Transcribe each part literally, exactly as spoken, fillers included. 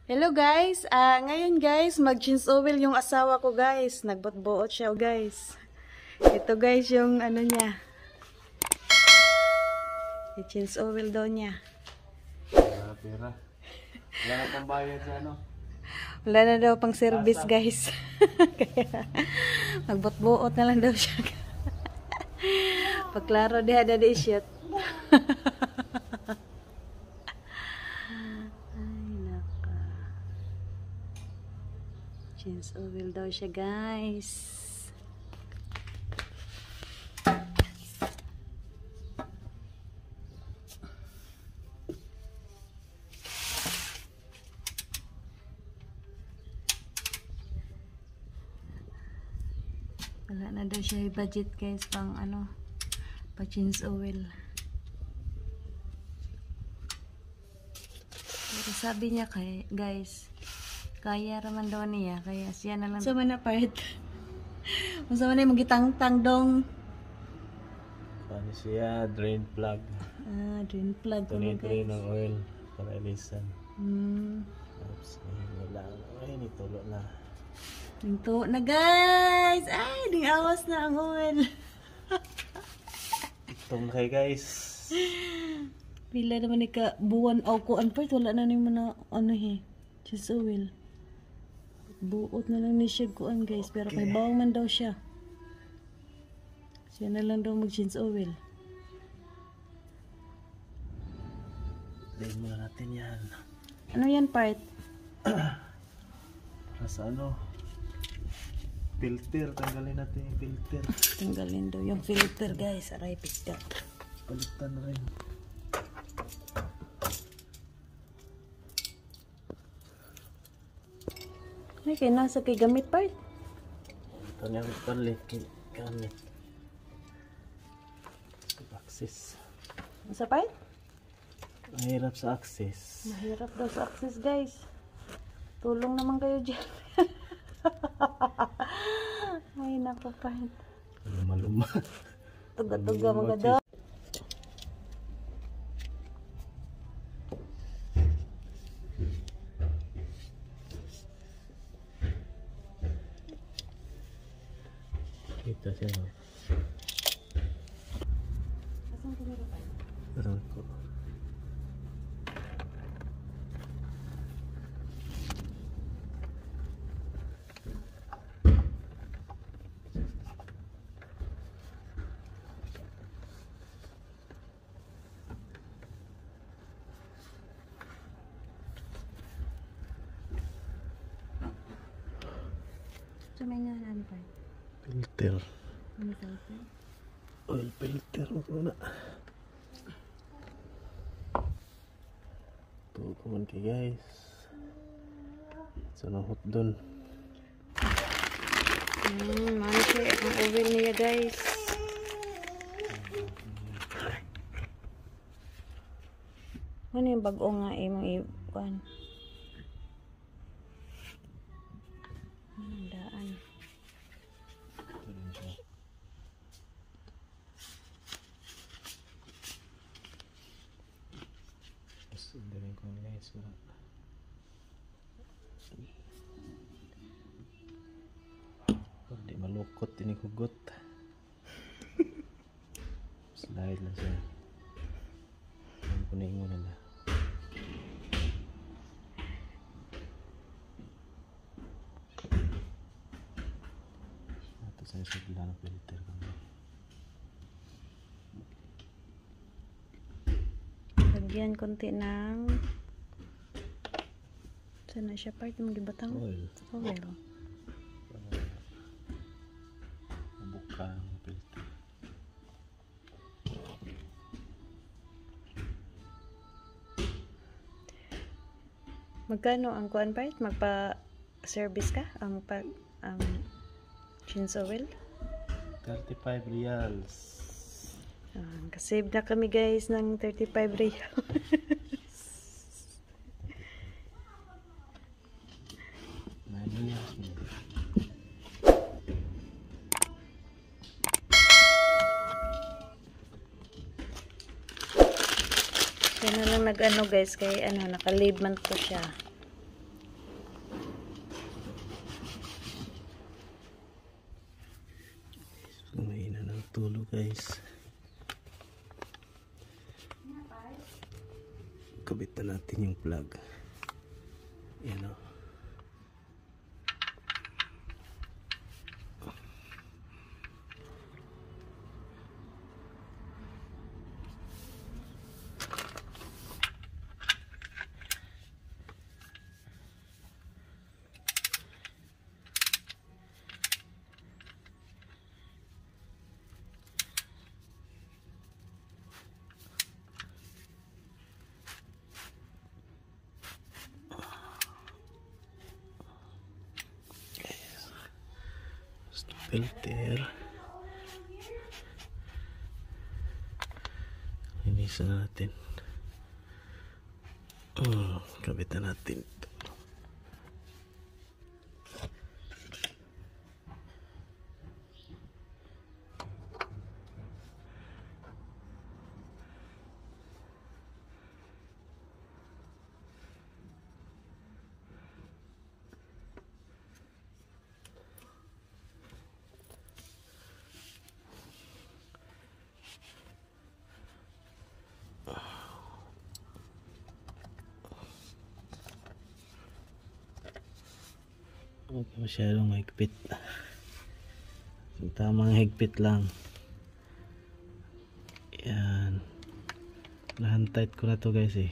Hello guys, ah ngayon guys, mag-change oil yung asawa ko guys. Nagbot-buot siya guys. Ito guys yung ano niya. I-change oil daw niya. Wala pera. Wala na pang bayad sa ano. Wala na daw pang service guys. Kaya magbot-buot na lang daw siya. Pagklaro diha da di shit. Change oil daw siya guys. Wala na daw siya i-budget guys pang ano, pa change oil. Pero sabi niya kay guys, kaya raman daw niya, kaya siya na lang. So man na part. Unsa man ay magitangtang dong. Paano siya? Drain plug. Ah, drain plug ko Drain guys. ng oil para ilisan. Hmm. Oops, wala. Ay, nitulo na. Ito na guys. Ay, ding awas na ang oil. Itong na kayo guys. Pila naman ni ka buwan o kuan part, wala na ni mo na ano he. Just oil. Buot na lang ni siya kuan guys, pero Okay. may bawang man daw siya. Siya na lang daw mag-change oil. Drain muna natin yan. Ano yan part? Para sa ano? Filter. Tanggalin natin yung filter. Tanggalin daw yung filter guys. Aray pigka. Palitan na rin. Ay, kaya nasa kay gamit part. Ito niya yung palit. Gamit. Access. Sa part? Mahirap sa access. Mahirap daw sa access guys. Tulong naman kayo dyan. Ay, naku part. Luma-luma. Tuga-tuga mga daw. Kita siya. Asan tumira pa? Aram ko. So, may nga ano pa? Filter. Ano filter? Oil filter. Huwag na. Ito ko man kay guys. Sa nahot dun. Hmm, mano siya ang oil niya guys. Ano yung bago nga eh, mga iwan? Hmm, daan. Ito rin siya. Tapos hindi rin ko na guys. Wala. Hindi malukot. Tinikugot. Slide lang siya. Ang kuning mo na na. Ito sa isa pila ng filter ko. Lagyan konti ng sana siya part yung gibatang Oil. oil. Buka ang filter. Magkano ang kuan part? Magpa-service ka? Ang pag ang change oil? thirty-five reals. Ah, kasave na kami guys ng thirty-five real. nine reals. Kaya na lang nag-ano guys, kay ano, nakalib man to siya. tulo guys. Kabitan natin yung plug. Yan o. Filter. Linisan natin. Hmm, kabitan natin ito. Huwag masyadong higpit. Tamang higpit lang. Yan. Nahan-tight ko na to guys eh.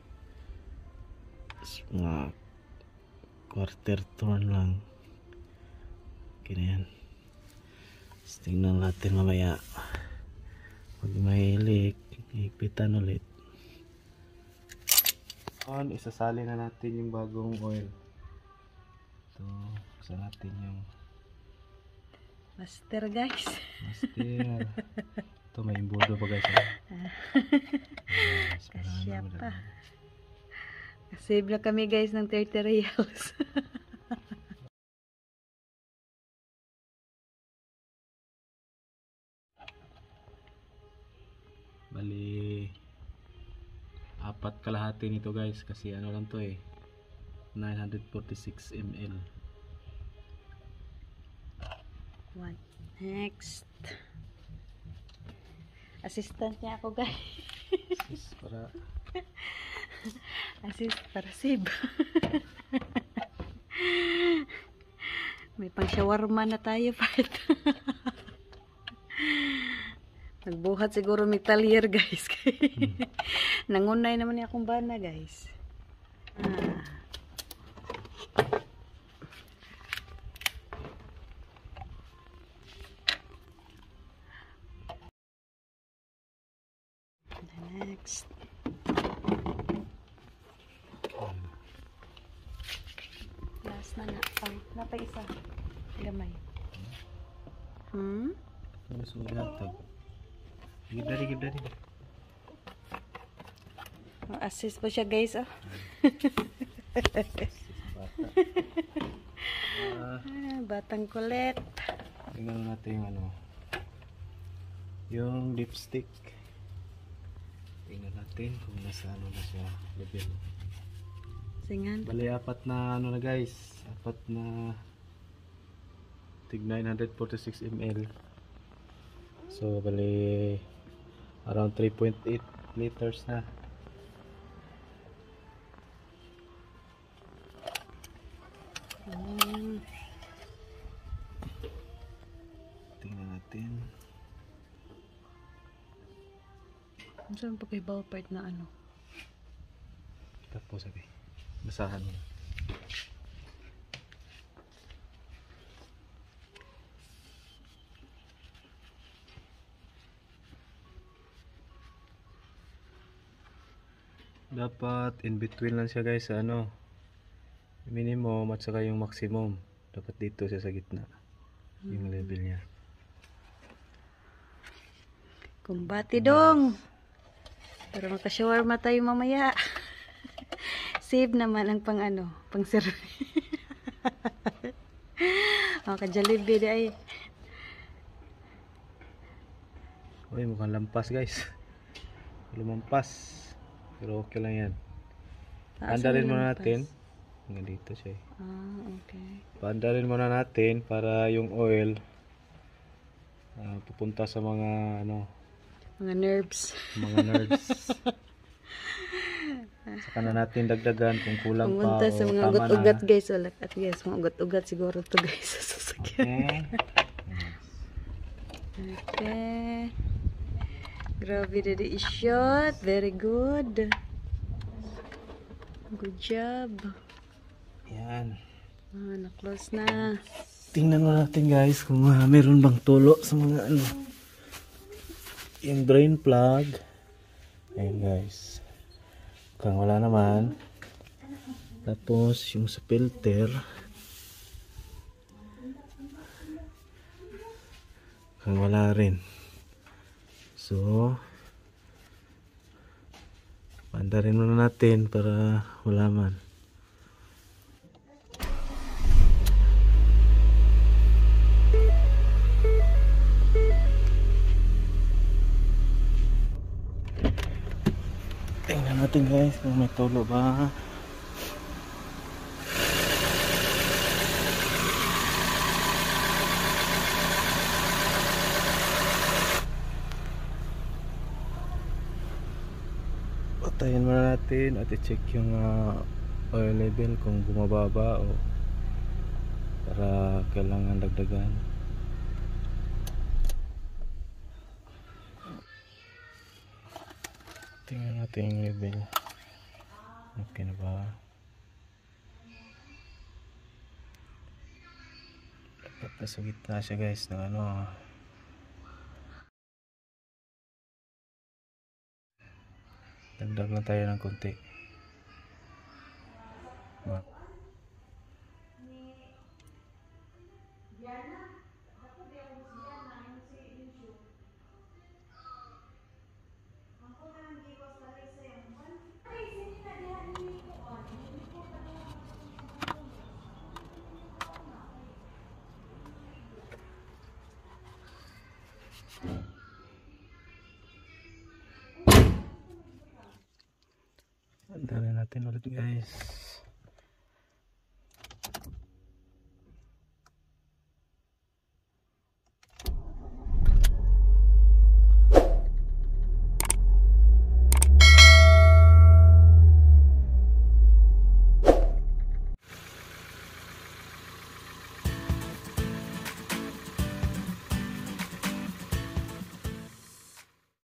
Mga quarter turn lang. Okay na yan. Tapos tingnan natin mamaya. Pag mahilik, higpitan ulit. On, isasali na natin yung bagong oil. So, buksan natin yung Master guys. master. Ito may imbudo pa guys. Yes, Kasya pa. Save na kami guys ng thirty reals. Bali apat kalahati nito guys kasi ano lang to eh, nine forty-six milliliters. One. Next. Assistant niya ako guys. Para Assist para save. May pang shawarma na tayo part. Nagbuhat siguro may talyer guys. Nangunay naman niya akong bana guys. Ah. Next. Last na na. Ay, napay isa. Gamay. Hmm? ano sulatag. Give dari, give dari. Oh, assist po siya guys. Oh. Ah, Ah, batang kulit. tingnan natin yung ano, yung lipstick. Tingnan natin kung nasa ano na siya level. Singan. Bali apat na ano na guys, apat na tig nine forty-six milliliters. So bali around three point eight liters na. Hmm. Tingnan natin. Saan pa kay ball part na ano? Tapos sabi, basahan mo. Dapat in between lang siya guys sa ano, minimum at saka yung maximum. Dapat dito siya sa gitna yung level niya. Kumbati dong. Pero magka-shawarma tayo mamaya. Save naman ang pang ano, pang serve. Maka-jollibee di ay. Uy, mukhang lampas guys. Lumampas. Pero okay lang yan. Paandarin muna natin. Hanggang dito siya eh. Ah, okay. Paandarin muna natin para yung oil ah, pupunta sa mga ano, Mga nerves. mga nerves. Saka na natin dagdagan kung kulang pa Pumunta o sa mga tama ugat-ugat na. guys. Ulat at guys, mga ugat-ugat siguro to guys sa sasakyan. Okay. Okay. Grabe na di shot. Very good. Good job. Yan. Ah, na-close na. Tingnan mo natin guys kung uh, meron bang tulo sa mga ano. Yung drain plug. Ayan guys. Kung wala naman. Tapos yung sa filter. Kung wala rin. So, pandarin muna natin para wala man. Tingnan natin guys kung may tulo ba. Patayin muna natin at i-check yung uh, oil level kung bumababa o para kailangan dagdagan. Tingnan natin yung level. Okay na ba? Dapat nasa gitna siya guys ng ano. Dagdag lang tayo ng konti. Ba? Andarin natin ulit guys.